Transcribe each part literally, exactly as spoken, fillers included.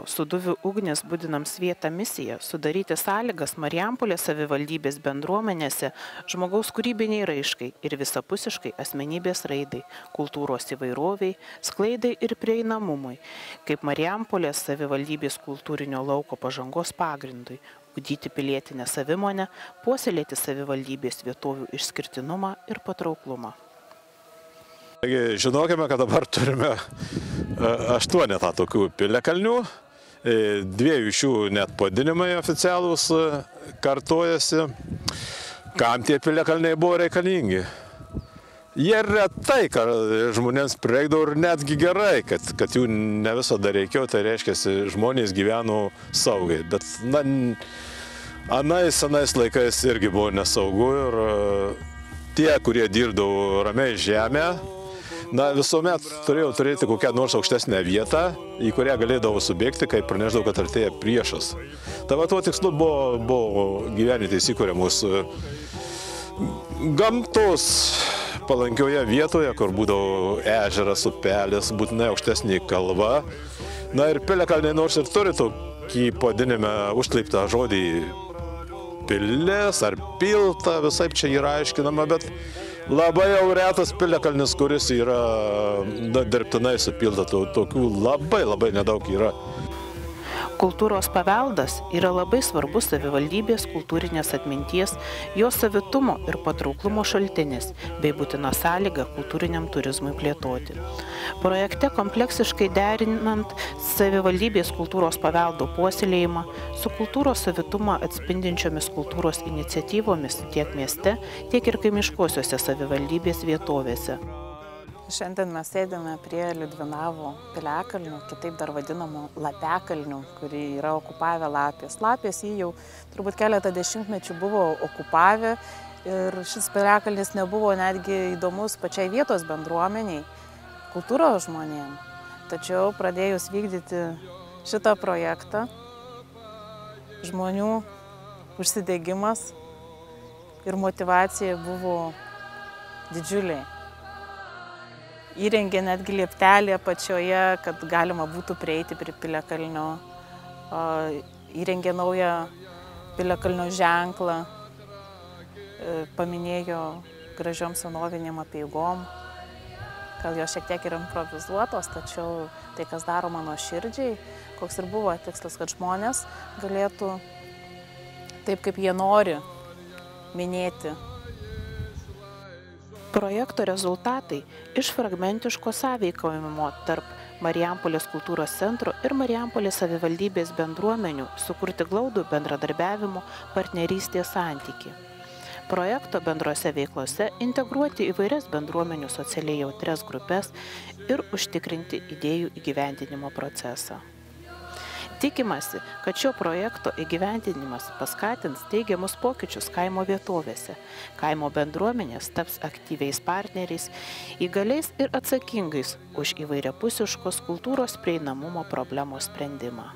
Suduvių ugnis budinam svietą misiją sudaryti sąlygas Marijampolės savivaldybės bendruomenėse žmogaus kūrybiniai raiškai ir visapusiškai asmenybės raidai, kultūros įvairoviai, sklaidai ir prieinamumui, kaip Marijampolės savivaldybės kultūrinio lauko pažangos pagrindui, ugdyti pilietinę savimonę, puoselėti savivaldybės vietovių išskirtinumą ir patrauklumą. Žinokime, kad dabar turime aštuonetą tokių piliakalnių, dviejų iš jų net pavadinimai oficialūs kartojasi. Kam tie piliakalniai buvo reikalingi? Jie retai žmonėms prireikdavo ir netgi gerai, kad, kad jų ne visada reikėjo, tai reiškia, žmonės gyveno saugiai. Bet na, anais, anais laikais irgi buvo nesaugu ir tie, kurie dirbdavo ramiai žemę, na, visuomet turėjau turėti kokią nors aukštesnę vietą, į kurią galėdavo subėgti, kai praneždavo, kad artėja priešas. Tai va, tuo tikslu buvo, buvo gyvenvietės įkuriamos gamtos palankioje vietoje, kur būdavo ežeras, upelis, būtinai aukštesnė kalva. Na ir piliakalniai nors ir turi tokį pavadinime užkreiptą žodį pilis ar pilta, visaip čia yra aiškinama, bet labai jau retas piliakalnis, kuris yra dirbtinai supilta, tokių labai labai nedaug yra. Kultūros paveldas yra labai svarbus savivaldybės kultūrinės atminties, jos savitumo ir patrauklumo šaltinis, bei būtina sąlyga kultūriniam turizmui plėtoti. Projekte kompleksiškai derinant savivaldybės kultūros paveldo puoselėjimą su kultūros savitumą atspindinčiomis kultūros iniciatyvomis tiek mieste, tiek ir kaimiškosiuose savivaldybės vietovėse. Šiandien mes sėdime prie Liudvinavo piliakalnių, kitaip dar vadinamų lapekalnių, kurį yra okupavę lapės. Lapės jį jau turbūt keletą dešimtmečių buvo okupavę ir šis piliakalnis nebuvo netgi įdomus pačiai vietos bendruomeniai, kultūros žmonėm. Tačiau pradėjus vykdyti šitą projektą, žmonių užsidegimas ir motyvacija buvo didžiuliai. Įrengė netgi lieptelį apačioje, kad galima būtų prieiti prie piliakalnio. Įrengė naują piliakalnio ženklą, paminėjo gražiom senovinėm apeigom. Gal jos šiek tiek yra improvizuotos, tačiau tai, kas daroma nuoširdžiai, koks ir buvo tikslas, kad žmonės galėtų taip, kaip jie nori, minėti. Projekto rezultatai iš fragmentiško sąveikavimo tarp Marijampolės kultūros centro ir Marijampolės savivaldybės bendruomenių sukurti glaudų bendradarbiavimo partnerystės santykį. Projekto bendrose veiklose integruoti įvairias bendruomenių socialiai jautrias grupės ir užtikrinti idėjų įgyvendinimo procesą. Tikimasi, kad šio projekto įgyvendinimas paskatins teigiamus pokyčius kaimo vietovėse. Kaimo bendruomenės taps aktyviais partneriais, įgaliais ir atsakingais už įvairiapusiškos kultūros prieinamumo problemos sprendimą.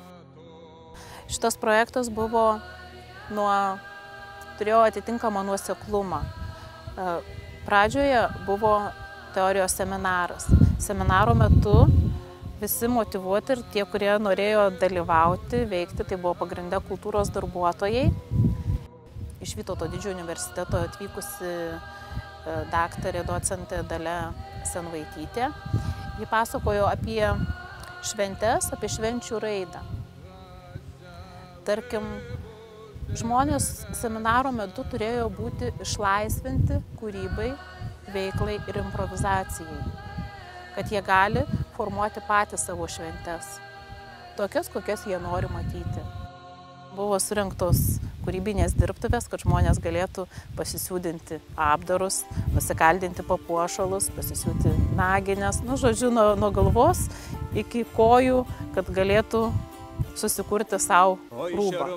Šitas projektas buvo nuo, turėjo atitinkamą nuoseklumą. Pradžioje buvo teorijos seminaras. Seminaro metu visi motyvuoti ir tie, kurie norėjo dalyvauti, veikti, tai buvo pagrinde kultūros darbuotojai. Iš Vytauto didžiojo universiteto atvykusi daktarė docentė Dalia Senvaitytė. Ji pasakojo apie šventes, apie švenčių raidą. Tarkim, žmonės seminaro metu turėjo būti išlaisvinti kūrybai, veiklai ir improvizacijai, kad jie gali formuoti patys savo šventes, tokias, kokias jie nori matyti. Buvo surinktos kūrybinės dirbtuvės, kad žmonės galėtų pasisiūdinti apdarus, nusikaldinti papuošalus, pasisiūti nagines, nu, žodžiu, nuo, nuo galvos iki kojų, kad galėtų susikurti savo rūbą.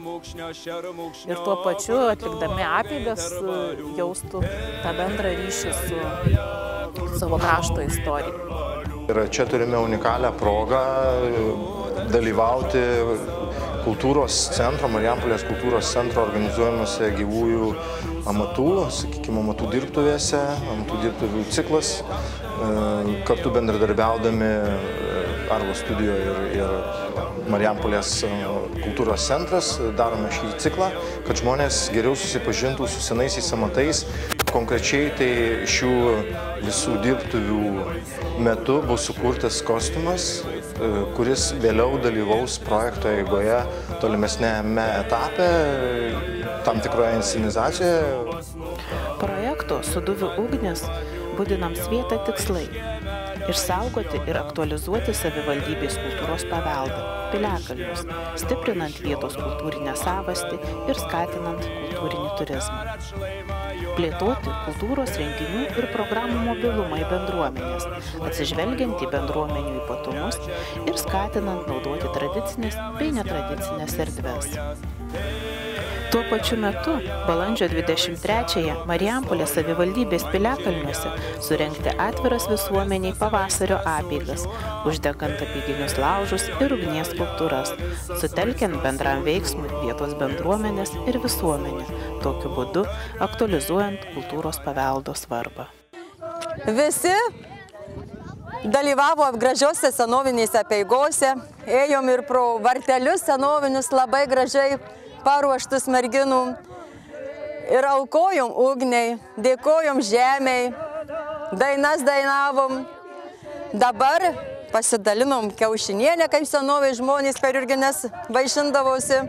Ir tuo pačiu, atlikdami apeigas, jaustų tą bendrą ryšį su savo krašto istorija. Ir čia turime unikalią progą dalyvauti kultūros centro, Marijampolės kultūros centro organizuojamuose gyvųjų amatų, sakykime, amatų dirbtuvėse, amatų dirbtuvių ciklas, kartu bendradarbiaudami Arvo studijoje ir, ir Marijampolės kultūros centras, darome šį ciklą, kad žmonės geriau susipažintų su senaisiais amatais. Konkrečiai tai šių visų dirbtuvių metu bus sukurtas kostiumas, kuris vėliau dalyvaus projekto eigoje tolimesnėme etape, tam tikroje inscenizacijoje. Projekto Suduvių ugnis budinam Svietą tikslai – išsaugoti ir aktualizuoti savivaldybės kultūros paveldą, piliakalnius, stiprinant vietos kultūrinę savastį ir skatinant kultūrinį turizmą. Plėtoti kultūros renginių ir programų mobilumą į bendruomenės, atsižvelgiant į bendruomenių ypatumus ir skatinant naudoti tradicinės bei netradicinės erdves. Tuo pačiu metu, balandžio dvidešimt trečiąją Marijampolės savivaldybės piliakalniuose surengti atviras visuomeniai pavasario apeigas, uždegant apeiginius laužus ir ugnies skulptūras, sutelkiant bendram veiksmui vietos bendruomenės ir visuomenę, tokiu būdu aktualizuojant kultūros paveldo svarbą. Visi dalyvavo gražiose senovinėse apeigose, ėjom ir pro vartelius senovinius labai gražiai paruoštus merginų ir aukojom ugniai, dėkojom žemei, dainas dainavom. Dabar pasidalinom kiaušinienę, kaip senoviai žmonės per jurgines vaišindavosi.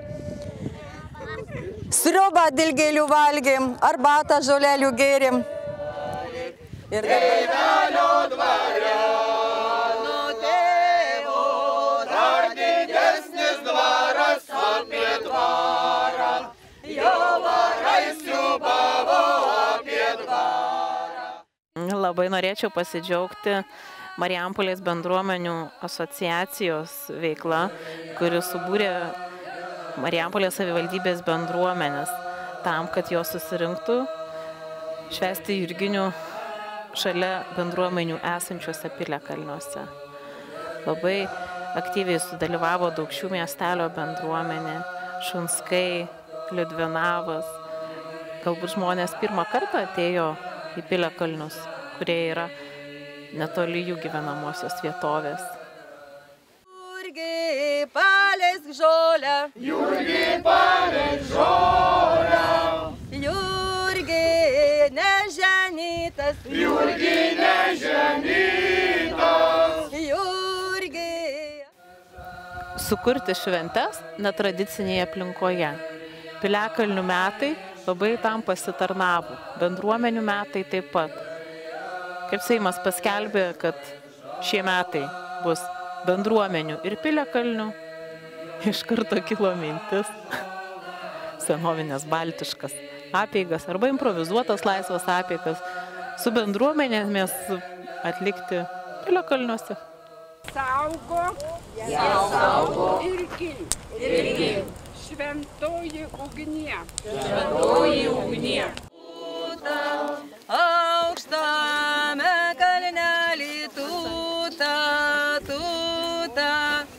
Sriubą dilgėlių valgėm, arbatą žolelių gėrėm. Ir dabar... Labai norėčiau pasidžiaugti Marijampolės bendruomenių asociacijos veikla, kuri subūrė Marijampolės savivaldybės bendruomenės tam, kad jos susirinktų švęsti jurginių šalia bendruomenių esančiuose piliakalniuose. Labai aktyviai sudalyvavo Daukšių miestelio bendruomenė, Šunskai, Liudvinavas. Galbūt žmonės pirmą kartą atėjo į piliakalnius, kurie yra netoli jų gyvenamosios vietovės. Jurgi, paleisk žolę. Jurgi, paleisk žolę. Jurgi, neženytas. Jurgi, neženytas. Jurgi. Sukurti šventes netradicinėje aplinkoje. Piliakalnių metai labai tam pasitarnavo, bendruomenių metai taip pat. Kaip Seimas paskelbė, kad šie metai bus bendruomenių ir piliakalnių, iš karto kilo mintis senovinės baltiškas apeigas arba improvizuotas laisvas apeigas su bendruomenėmis atlikti piliakalniuose. Saugok, saugok ir gink, ir gink. Šventoji ugnie. Šventoji ugnie. Aukštame kalnelį tūta, tūta.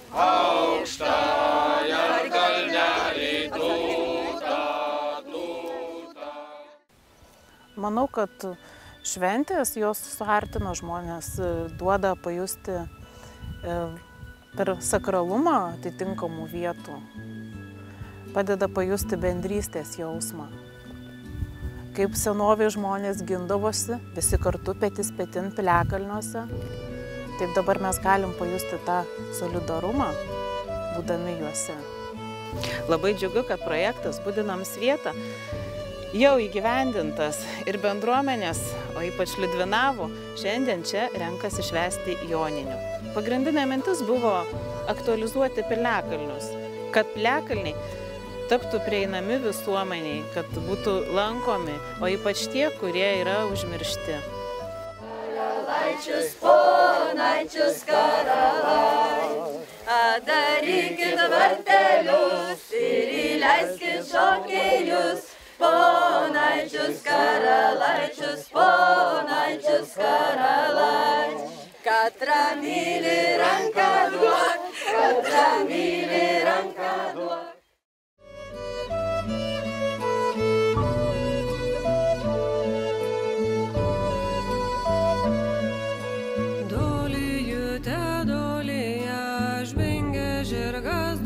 Aukštajam kalnelį tūta, tūta. Manau, kad šventės jos suartina žmonės, duoda pajusti per sakralumą atitinkamų vietų. Padeda pajusti bendrystės jausmą. Kaip senoviai žmonės gindavosi, visi kartu petis petin piliakalniuose, taip dabar mes galim pajusti tą solidarumą, būdami juose. Labai džiugu, kad projektas Budinam Svietą jau įgyvendintas ir bendruomenės, o ypač Liudvinavo, šiandien čia renkasi švęsti joninių. Pagrindinė mintis buvo aktualizuoti piliakalnius, kad piliakalniai taptų prieinami visuomeniai, kad būtų lankomi, o ypač tie, kurie yra užmiršti. Karalaičius, ponaičius, karalai, darykit vartelius ir įleiskit šokėjus. Ponaičius, karalaičius, ponaičius, karalaičius, katrą myli ranką duok, katrą myli ranką duok. Dolijute, dolija, žvingia žirgas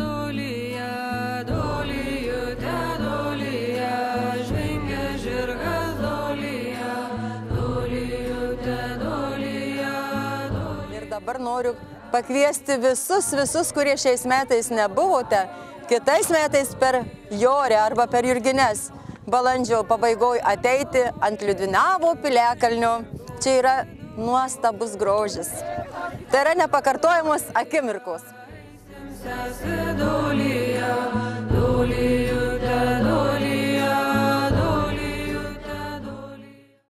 Ir dabar noriu pakviesti visus, visus, kurie šiais metais nebuvote, kitais metais per Jorę arba per Jurgines balandžio pabaigoje ateiti ant Liudvinavo piliakalnio. Čia yra nuostabus grožis. Tai yra nepakartojamos akimirkos.